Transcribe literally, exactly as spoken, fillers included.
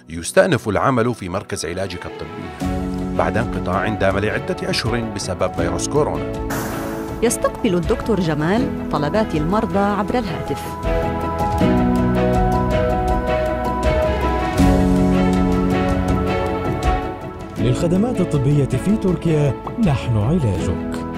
يستأنف العمل في مركز علاجك الطبي بعد انقطاع دام لعدة أشهر بسبب فيروس كورونا. يستقبل الدكتور جمال طلبات المرضى عبر الهاتف. للخدمات الطبية في تركيا نحن علاجك.